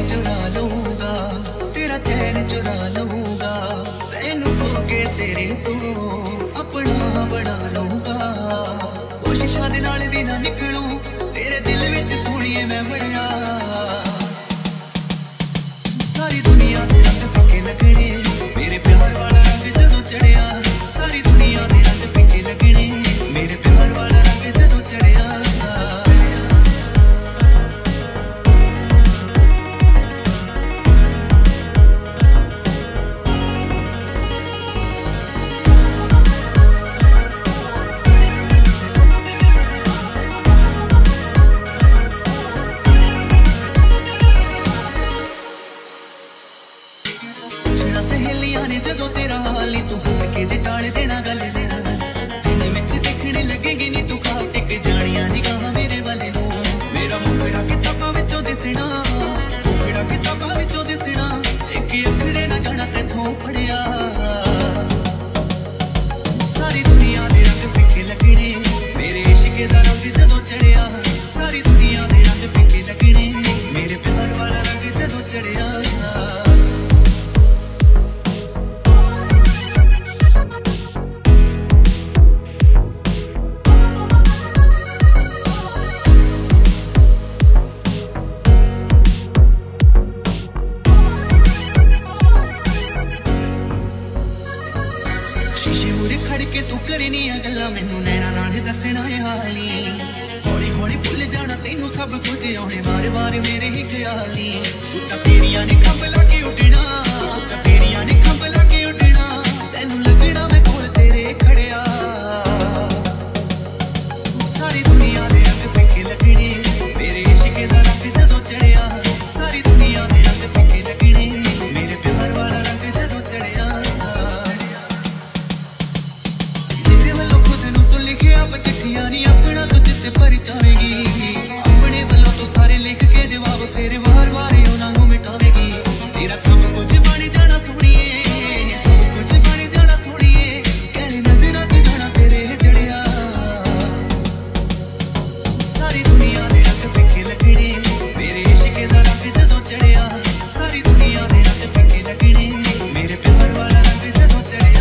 चुरा लूंगा, तेरा चैन चुरा लूंगा, तेनू खो के तेरे तो अपना बना लूंगा। कोशिशां दे नाल भी ना निकलूं, तेरे दिल विच सोहणीए मैं बड़िया। सारी दुनिया दे रंग फिक्के लगने, मेरे प्यार वाला रंग जदों चढ़िया। सारी दुनिया दे रंग फिक्के लगने, मेरे प्यार वाला रंग जदों चढ़िया। सहेलियां ने जदों तेरा हाल नी तू हस के जे टाल देना गल नूं, दिन विच देखने लगेगी नी तू खा टिक जानिया निगाहां मेरे वाले नूं। मेरा मुखड़ा किताबां विचों दिसना, मुखड़ा किताबां विचों दिसना, इक अखरे ना जाना तैथों पढ़िया। सारी दुनिया दे रंग फिक्के लगने, मेरे इश्क दा रंग जदों चढ़िया। सारी दुनिया दे रंग फिक्के लगने, मेरे प्यार वाला रंग जदों चढ़िया। खड़के तू करनी गल्लां मैनू नैना नाल दसना है हाली। हौली हौली भुल जाना तेनू सब कुछ आने वार वार मेरे ही ख्याली। सोचा तेरिया ने खंभ लाके उड़ना, सोचा तेरिया ने खंभ लाके उड़ना, तेनू लगना मैं कोल तेरे खड़िया। सारी दुनिया दे रंग फिक्के लगने, मेरे इश्क दा रंग जदों चढ़िया। सारी दुनिया दे रंग फिक्के लगने, मेरे प्यार वाला रंग जदों चढ़िया। चिट्ठियां नी अपना तो जिते भरी जाएगी, अपने वालों तो सारे लिख के जवाब फिर वार वार उन्होंने मिटावेगी। तेरा सब कुछ बन जाना सोहणीए, सब कुछ बन जाना सोहणीए, कहने नजरां च जाना तेरे जड़िया। सारी दुनिया दे रंग फिक्के लगने, मेरे इश्क दा रंग जदों चढ़िया। सारी दुनिया दे रंग फिक्के लगने, मेरे प्यार वाला रंग जदों चढ़िया।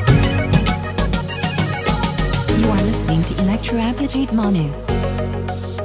Electro Applegate Manu.